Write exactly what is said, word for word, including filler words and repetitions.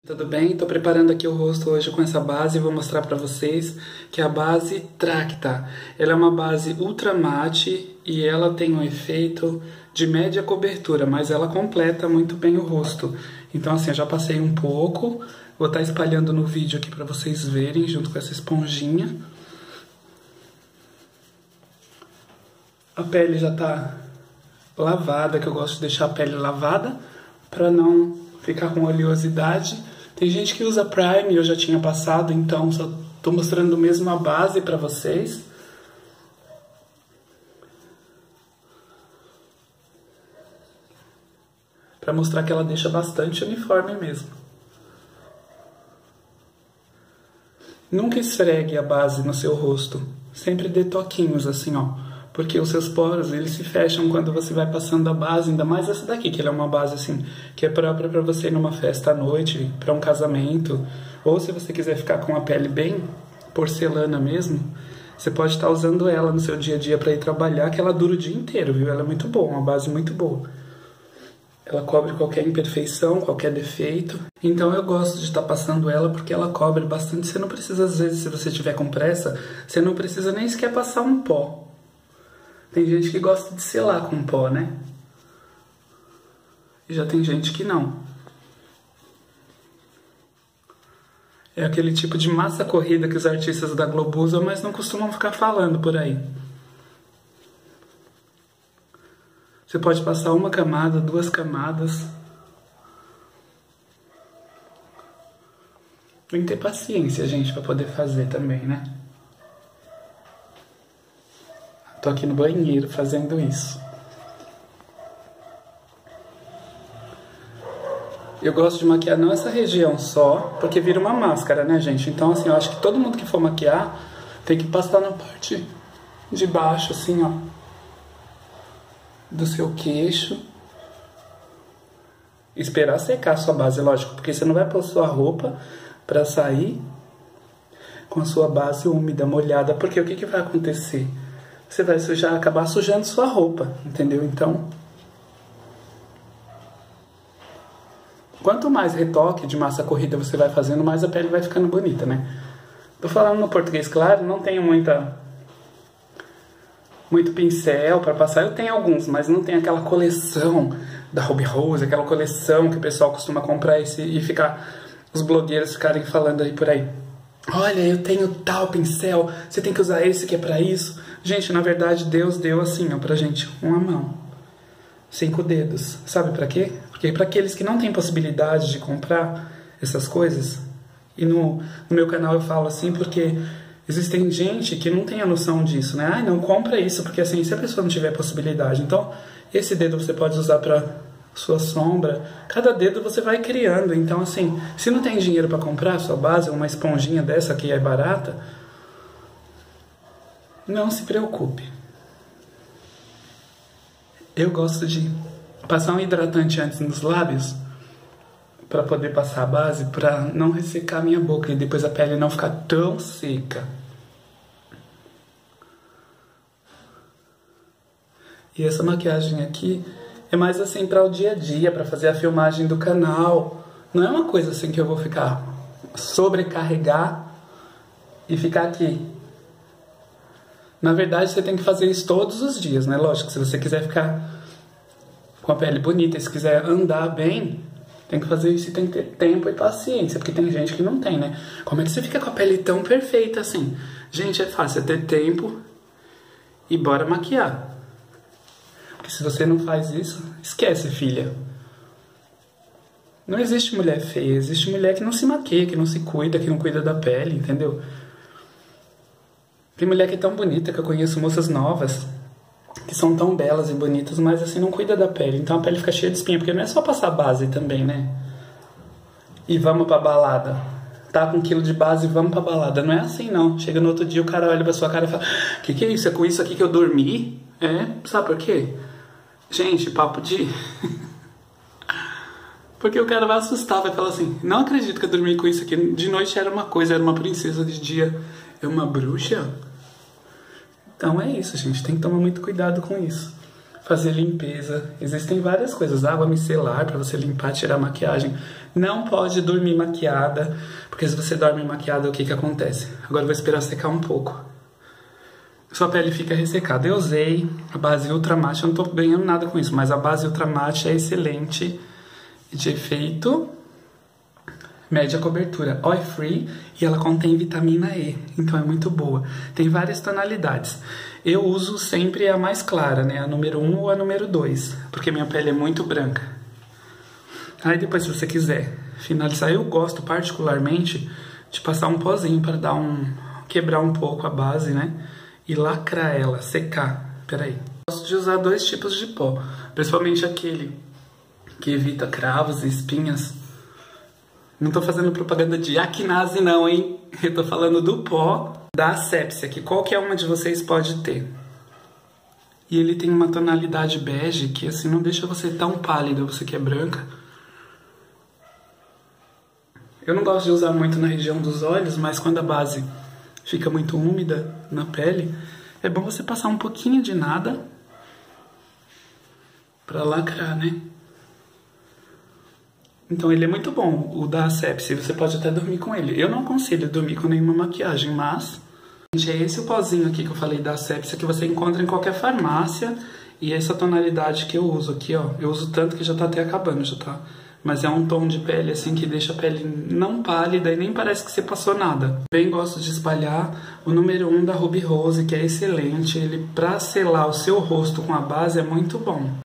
Tudo bem? Tô preparando aqui o rosto hoje com essa base e vou mostrar pra vocês que é a base Tracta. Ela é uma base ultra mate e ela tem um efeito de média cobertura, mas ela completa muito bem o rosto. Então assim, eu já passei um pouco, vou estar espalhando no vídeo aqui pra vocês verem junto com essa esponjinha. A pele já tá lavada, que eu gosto de deixar a pele lavada pra não ficar com oleosidade. Tem gente que usa Prime, eu já tinha passado, então só tô mostrando mesmo a base pra vocês. Pra mostrar que ela deixa bastante uniforme mesmo. Nunca esfregue a base no seu rosto. Sempre dê toquinhos assim, ó. Porque os seus poros, eles se fecham quando você vai passando a base, ainda mais essa daqui, que ela é uma base assim, que é própria para você ir numa festa à noite, para um casamento, ou se você quiser ficar com a pele bem porcelana mesmo, você pode estar usando ela no seu dia a dia para ir trabalhar, que ela dura o dia inteiro, viu? Ela é muito boa, uma base muito boa. Ela cobre qualquer imperfeição, qualquer defeito. Então eu gosto de estar passando ela porque ela cobre bastante. Você não precisa, às vezes, se você tiver com pressa, você não precisa nem sequer passar um pó. Tem gente que gosta de selar com pó, né? E já tem gente que não. É aquele tipo de massa corrida que os artistas da Globo usam, mas não costumam ficar falando por aí. Você pode passar uma camada, duas camadas. Tem que ter paciência, gente, para poder fazer também, né? Tô aqui no banheiro fazendo isso. Eu gosto de maquiar não essa região só, porque vira uma máscara, né, gente? Então, assim, eu acho que todo mundo que for maquiar tem que passar na parte de baixo, assim, ó, do seu queixo. Esperar secar a sua base, lógico, porque você não vai pôr sua roupa pra sair com a sua base úmida, molhada, porque o que que vai acontecer? Você vai sujar, acabar sujando sua roupa, entendeu? Então, quanto mais retoque de massa corrida você vai fazendo, mais a pele vai ficando bonita, né? Tô falando no português, claro, não tenho muita, muito pincel para passar. Eu tenho alguns, mas não tem aquela coleção da Ruby Rose, aquela coleção que o pessoal costuma comprar esse, e ficar, os blogueiros ficarem falando aí por aí. Olha, eu tenho tal pincel, você tem que usar esse que é pra isso. Gente, na verdade, Deus deu assim, ó, pra gente, uma mão, cinco dedos. Sabe pra quê? Porque pra aqueles que não têm possibilidade de comprar essas coisas, e no, no meu canal eu falo assim porque existem gente que não tem a noção disso, né? Ai, não compra isso, porque assim, se a pessoa não tiver possibilidade, então, esse dedo você pode usar pra sua sombra, cada dedo você vai criando. Então assim, se não tem dinheiro para comprar a sua base, uma esponjinha dessa que é barata, não se preocupe. Eu gosto de passar um hidratante antes nos lábios para poder passar a base, para não ressecar a minha boca e depois a pele não ficar tão seca. E essa maquiagem aqui é mais assim para o dia a dia, para fazer a filmagem do canal. Não é uma coisa assim que eu vou ficar sobrecarregar e ficar aqui. Na verdade, você tem que fazer isso todos os dias, né? Lógico, se você quiser ficar com a pele bonita, se quiser andar bem, tem que fazer isso e tem que ter tempo e paciência, porque tem gente que não tem, né? Como é que você fica com a pele tão perfeita assim? Gente, é fácil, é ter tempo e bora maquiar. Porque se você não faz isso, esquece, filha. Não existe mulher feia, existe mulher que não se maquia, que não se cuida, que não cuida da pele, entendeu? Tem mulher que é tão bonita, que eu conheço moças novas, que são tão belas e bonitas, mas assim, não cuida da pele. Então a pele fica cheia de espinha, porque não é só passar base também, né? E vamos pra balada. Tá com um quilo de base e vamos pra balada. Não é assim, não. Chega no outro dia, o cara olha pra sua cara e fala: que que é isso? É com isso aqui que eu dormi? É? Sabe por quê? Gente, papo de... Porque o cara vai assustar, vai falar assim: não acredito que eu dormi com isso aqui. De noite era uma coisa, era uma princesa, de dia é uma bruxa. Então é isso, gente. Tem que tomar muito cuidado com isso. fazer limpeza. Existem várias coisas, água micelar para você limpar, tirar a maquiagem. Não pode dormir maquiada, porque se você dorme maquiada, o que que acontece? Agora eu vou esperar secar um pouco. Sua pele fica ressecada. Eu usei a base Ultra Matte, eu não tô ganhando nada com isso, mas a base Ultra Matte é excelente de efeito, média cobertura, oil free, e ela contém vitamina E, então é muito boa. Tem várias tonalidades. Eu uso sempre a mais clara, né, a número um ou a número dois, porque minha pele é muito branca. Aí depois, se você quiser finalizar, eu gosto particularmente de passar um pozinho para dar um, quebrar um pouco a base, né, e lacrar ela, secar. Peraí. Gosto de usar dois tipos de pó, principalmente aquele que evita cravos e espinhas. Não tô fazendo propaganda de Acnase não, hein? Eu tô falando do pó da Asepxia, que qualquer uma de vocês pode ter. E ele tem uma tonalidade bege que assim não deixa você tão pálida, você que é branca. Eu não gosto de usar muito na região dos olhos, mas quando a base fica muito úmida na pele, é bom você passar um pouquinho de nada pra lacrar, né? Então ele é muito bom, o da Asepxia, você pode até dormir com ele. Eu não aconselho dormir com nenhuma maquiagem, mas... Gente, é esse o pozinho aqui que eu falei da Asepxia, que você encontra em qualquer farmácia. E essa tonalidade que eu uso aqui, ó, eu uso tanto que já tá até acabando, já tá... Mas é um tom de pele assim que deixa a pele não pálida e nem parece que você passou nada. Bem gosto de espalhar o número um da Ruby Rose, que é excelente. Ele, pra selar o seu rosto com a base, é muito bom.